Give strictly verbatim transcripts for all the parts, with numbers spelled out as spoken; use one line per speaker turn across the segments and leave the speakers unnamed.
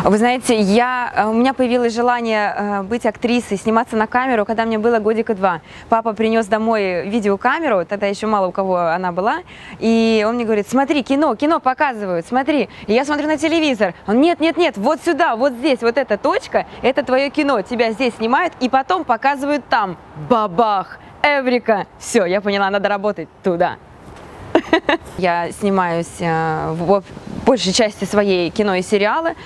Вы знаете, я, у меня появилось желание быть актрисой, сниматься на камеру, когда мне было годика два. Папа принес домой видеокамеру, тогда еще мало у кого она была, и он мне говорит: смотри, кино, кино показывают, смотри. И я смотрю на телевизор, он: нет, нет, нет, вот сюда, вот здесь, вот эта точка, это твое кино, тебя здесь снимают, и потом показывают там. Бабах! Эврика! Все, я поняла, надо работать туда. Я снимаюсь в большей части своей кино и сериалы.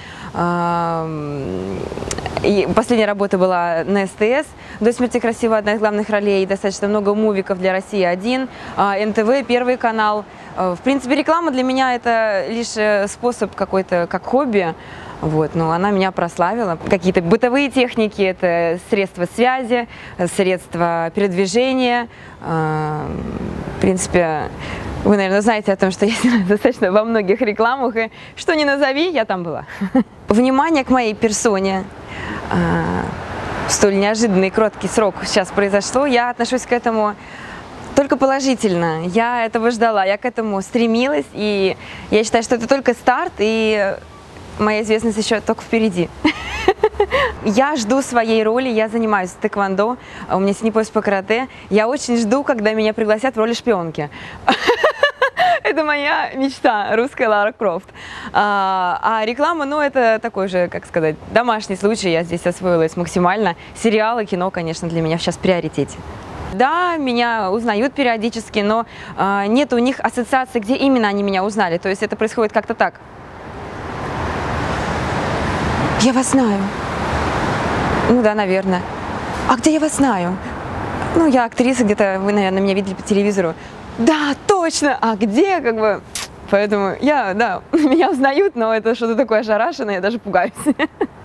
И последняя работа была на СТС. «До смерти красиво» — одна из главных ролей. Достаточно много мувиков для России один. эн тэ вэ, Первый канал. В принципе, реклама для меня — это лишь способ какой-то, как хобби. Вот, но она меня прославила. Какие-то бытовые техники, это средства связи, средства передвижения. В принципе, вы, наверное, знаете о том, что я снялась достаточно во многих рекламах, и что ни назови, я там была. Внимание к моей персоне. В столь неожиданный и кроткий срок сейчас произошло. Я отношусь к этому только положительно. Я этого ждала, я к этому стремилась, и я считаю, что это только старт, и моя известность еще только впереди. Я жду своей роли, я занимаюсь тэквондо, у меня синий пояс по карате. Я очень жду, когда меня пригласят в роли шпионки. Это моя мечта, русская Лара Крофт. А, а реклама, ну, это такой же, как сказать, домашний случай. Я здесь освоилась максимально. Сериалы, кино, конечно, для меня сейчас в приоритете. Да, меня узнают периодически, но а, нет у них ассоциации, где именно они меня узнали. То есть это происходит как-то так. Я вас знаю. Ну да, наверное. А где я вас знаю? Ну, я актриса, где-то вы, наверное, меня видели по телевизору. Да, точно! А где, как бы? Поэтому я, да, меня узнают, но это что-то такое ошарашенное, я даже пугаюсь.